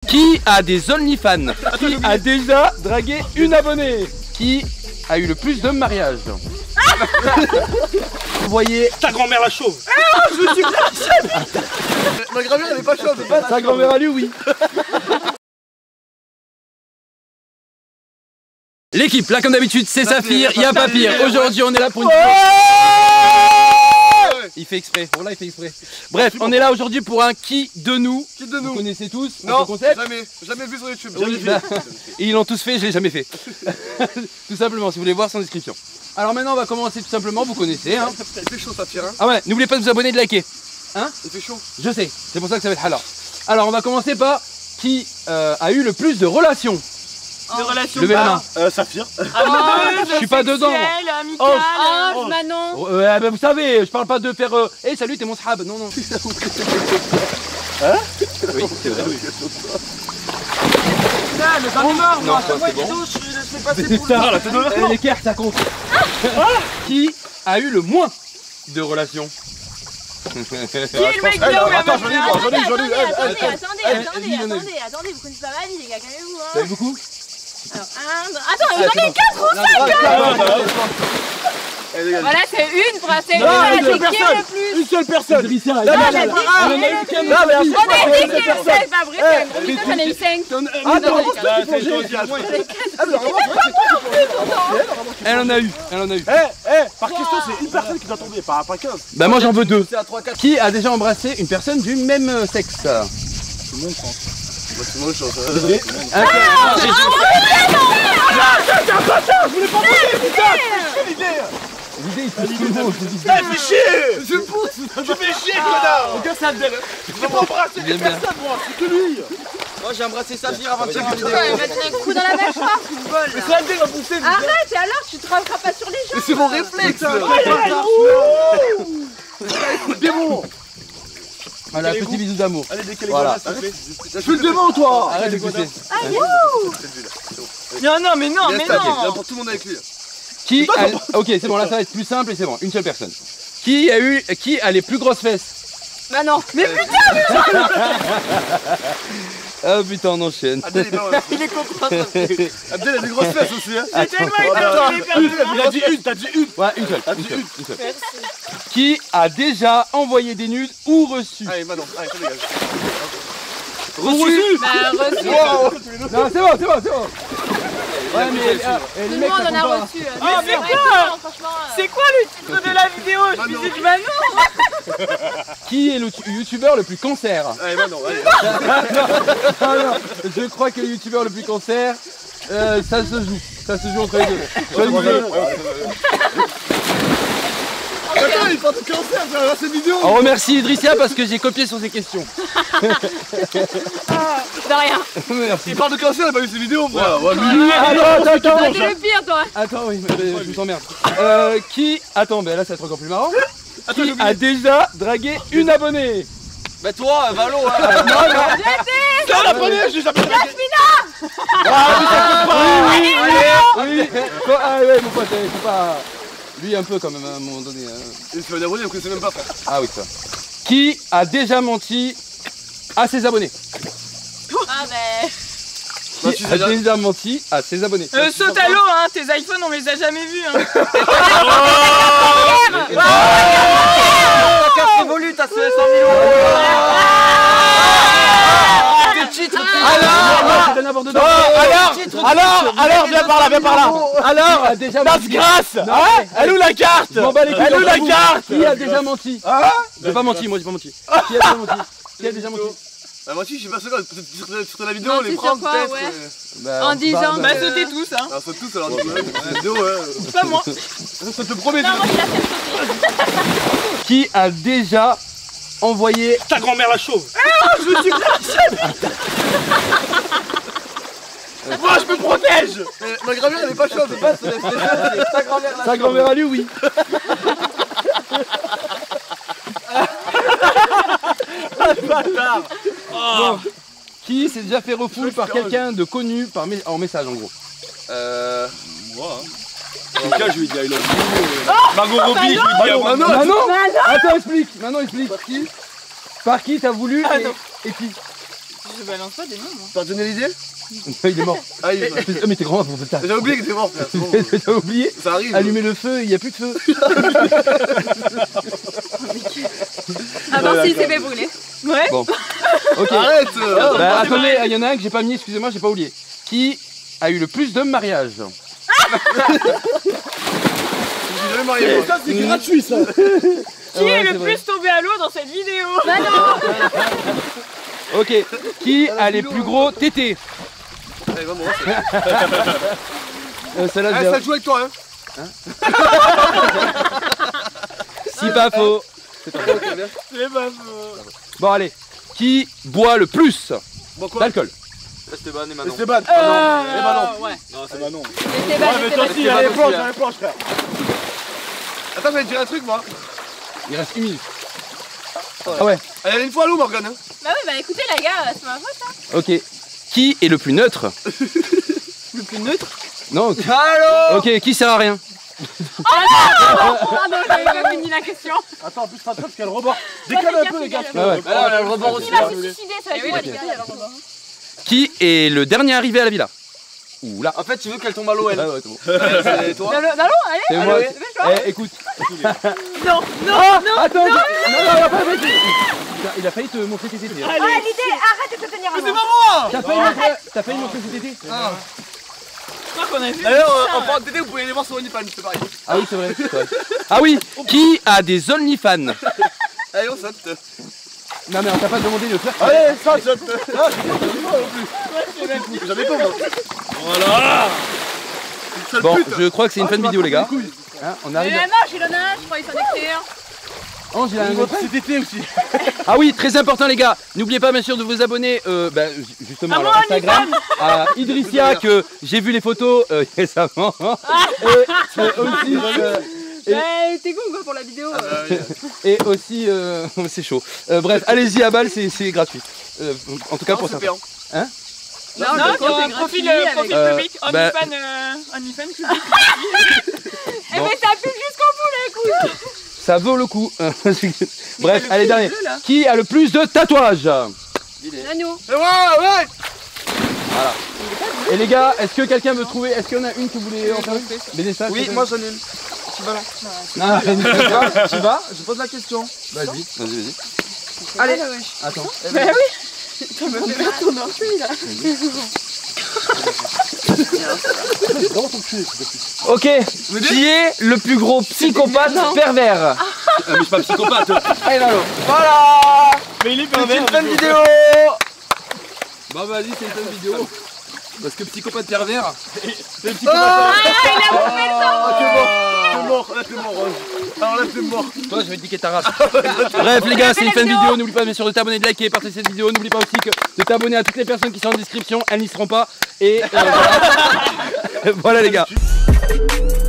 Qui a des OnlyFans? Qui a déjà dragué une abonnée? Qui a eu le plus de mariages? Vous voyez ta grand-mère la chauve. Ah, je me suis clashé. Ma grand-mère elle est pas chauve. sa grand-mère à lui, oui. L'équipe, là comme d'habitude, c'est Saphir, il n'y a pas pire. Aujourd'hui, on est là pour une... Il fait exprès, bon là il fait exprès. Bref, on est là aujourd'hui pour un qui de nous. Qui de nous? Vous connaissez tous non, le concept? jamais vu sur YouTube. Oui, bah, ils l'ont tous fait, je l'ai jamais fait. Tout simplement, si vous voulez voir, sans description. Alors maintenant, on va commencer tout simplement, vous connaissez. Hein. Il fait chaud, Saphir. Hein. Ah ouais, n'oubliez pas de vous abonner et de liker. Hein? Il fait chaud. Je sais, c'est pour ça que ça va être halal. Alors, on va commencer par qui a eu le plus de relations. De relations. Levez la main. Saphir. Je suis pas dedans. Oh, Manon. Bah, vous savez, je parle pas de faire. Hey, salut, t'es mon sahab. Non, non. Hein? Oui, c'est vrai. Mais j'en ai marre, moi. Non, c'est bon. Je fais passer pour le... Les cartes, ça compte. Qui a eu le moins de relations? Qui est le mec là où attends, j'en ai. Attendez, vous connaissez pas ma vie, les gars, calmez-vous. Vous avez beaucoup? Alors, attends, j'en ai 4 ou 5. Voilà, c'est une, c'est une, c'est qui est le plus? Une seule personne. On a dit que c'est pas vrai, j'en ai eu 5. Elle en a eu, Par question, c'est une personne qui doit tomber, pas 15. Bah moi j'en veux 2. Qui a déjà embrassé une personne du même sexe? Tout le monde pense. C'est moi, je pense. Je voulais pas monter, putain. L'idée, il pousse tout le monde. Fais chier. Je pousse. Tu fais chier, connard. Regarde ça, je vais pas embrasser personne, moi. C'est que lui. Moi j'ai embrassé Saphir avant de faire une vidéo. Il va te mettre un coup dans la mâchoire, tu voles. Mais c'est un dé, va pousser. Arrête, et alors, tu te rattrapes pas sur les gens. C'est mon réflexe. Démon. Voilà, petit bisou d'amour. Allez, décalez Voilà. s'il te plaît. Je suis le démon, toi. Arrête de pousser. Non, mais non. Pour tout le monde avec lui. Qui a... Ok, c'est bon, là ça va être plus simple et c'est bon, une seule personne. Qui a les plus grosses fesses? Bah non. Mais putain. Ah putain, on enchaîne. Abdel, il est content. Abdel a des grosses fesses aussi. Hein. C'est tellement Il a dit une, t'as dit une. Ouais, une seule. Qui a déjà envoyé des nudes ou reçu? Allez, Manon, allez, ça dégage. Reçu? Bah reçu. Non, c'est bon. Ouais, mais Tout le monde en a reçu. Mais c'est quoi? C'est quoi le titre de la vidéo? Je me suis dit Manon. Qui est le youtubeur le plus cancer? Allez, Manon, allez. Non, je crois que le youtubeur le plus cancer, ça se joue entre les deux. Attends, il parle de cancer, tu vas voir cette vidéo. On remercie Idrissia parce que j'ai copié sur ses questions. De rien. Merci. Il parle de cancer, il a pas vu ses vidéos, frère. Attends. T'es le pire, toi. Attends, oui, je vous emmerde. Attends, ben là ça va être encore plus marrant. Qui a déjà dragué une abonnée? Bah toi, Valo. Non. C'est la première, j'ai jamais dragué. Oui. Ah ouais, mon pote, faut pas... Lui un peu quand même à un moment donné. Il se fait un abonné, on connaissait même pas, frère. Ah oui, ça. Qui a déjà menti à ses abonnés? Ah mais... Qui a déjà menti à ses abonnés? Saute à l'eau, hein. Tes iPhones, on les a jamais vus, hein. Ta carte évolue, t'as 100 000 €. Alors, viens par là. Alors, That's grâce. Elle où la carte? Elle où la carte? Qui a déjà menti? J'ai pas menti, moi j'ai pas menti. Qui a déjà menti? Bah moi aussi, je sais pas ce que sur la vidéo, Menti les sur prendre quoi, peut-être. ouais. En disant Bah sautez tous, hein. Ah, saute tous alors, la vidéo, ouais. Pas moi. Ça te promet. Non, moi je la fais sauter. Qui a déjà envoyé... Ta grand-mère la chauve. Je me suis clashé. Moi, je me protège. Ma grand-mère, elle est pas chaude. Sa grand-mère à lui, oui. Bon. Qui s'est déjà fait refouler par quelqu'un de connu en message en gros? Moi, hein. En tout cas, je lui ai dit I love you. Margot Robbie, je lui ai dit Manon. Attends, explique. Manon, explique. Par qui t'as voulu et qui? Je balance pas des noms, moi. T'as donné l'idée? Il est mort. Ah, il est mort. Mais t'es grand pour ça. J'ai oublié que t'es mort, frère. T'as oublié? Ça arrive. Allumer le feu, il n'y a plus de feu. Ah non, s'il s'est fait brûler. Ouais. Bon. Ok. Arrête. Bah, attendez, il y en a un que j'ai pas mis, excusez-moi, j'ai pas oublié. Qui a eu le plus de mariages? Je suis jamais marié, moi. Ça, c'est gratuit, ça. Qui est le plus tombé à l'eau dans cette vidéo? Bah non. Ok. Qui a les plus gros tétés? Allez, va, bon, Celle-là, ça joue avec toi, hein. Si pas faux. C'est pas faux. Bon, allez. Qui boit le plus Bon, quoi? d'alcool? Esteban et Manon. Esteban. Ouais. Non, c'est Manon. Esteban, Esteban. Il y a les planches, frère. Attends, j'allais te dire un truc, moi. Il reste 1 minute. Ah ouais. Elle allait une fois à l'eau, Morgane. Hein. Bah oui, bah écoutez les gars, c'est ma faute ça. Ok. Qui est le plus neutre? Le plus neutre? Non. Allô. Ok, qui sert à rien? Pardon, j'avais pas fini la question. Attends, en plus, rattrape parce qu'il y a le rebord. Décale un peu, les gars. Ah ouais. Ah, on a le rebord aussi. Il va se suicider, ça va être oui, moi j'ai les gars. Qui est le dernier arrivé à la villa? Oula. En fait, tu veux qu'elle tombe à l'eau, elle. Ouais, ouais, c'est bon. C'est toi. Allô, allez. C'est moi. Allez, Eh, écoute. Non, Attends. Non, il a pas fait. Il a failli te montrer tes tétés. Ah l'idée, arrête de te tenir à moi. T'as failli montrer tes tétés. je crois qu'on a vu. D'ailleurs, en parlant de tété, vous pouvez aller voir sur OnlyFans, c'est pareil. Ah oui, c'est vrai. Ah oui. Qui a des OnlyFans? Allez, on saute. Non mais on t'a pas demandé de faire. Allez, saute. J'avais pas, moi. Voilà. Bon, je crois que c'est une fin de vidéo, les gars. Hein, on Mais arrive. non, je l'en ai, je crois qu'ils sont extérieurs. Ange, il a un autre. C'est tété aussi. Ah oui, très important les gars, n'oubliez pas bien sûr de vous abonner justement à leur Instagram, à Idrissia que j'ai vu les photos récemment. Et aussi, T'es con quoi pour la vidéo. et aussi c'est chaud. Bref, allez-y à balle, c'est gratuit. En tout cas pour ça. Hein? Non, c'est un profil public. OnlyFans public. Eh ben ça pue jusqu'au bout les couilles. Ça vaut le coup. Bref, allez dernier. Qui a le plus de tatouages? Nano. C'est moi, ouais. Voilà. Et les gars, est-ce que quelqu'un veut trouver? Est-ce qu'il y en a une que vous voulez en faire une? Bénéssa, Oui, moi j'en ai une. Tu vas là. Non, Tu vas? Je pose la question. vas-y. Allez. Attends. Bah oui. Tu me fais pas ton orteil là. Ok, qui est le plus gros psychopathe pervers? Mais je suis pas psychopathe. Allez, Lalo. Voilà. Mais il est C'est une fin de vidéo. Bah vas-y, c'est une bonne vidéo. Parce que psychopathe pervers. C'est le psychopathe. Ah, il a bouffé le sang. Ah, t'es mort. Là, t'es mort, Rose. Alors là, t'es mort. Toi, je vais te niquer ta race. Bref, les gars, c'est une fin de vidéo. N'oublie pas bien sûr de t'abonner, de liker et partager cette vidéo. N'oublie pas aussi de t'abonner à toutes les personnes qui sont en description. Elles n'y seront pas. Et voilà. Voilà les gars.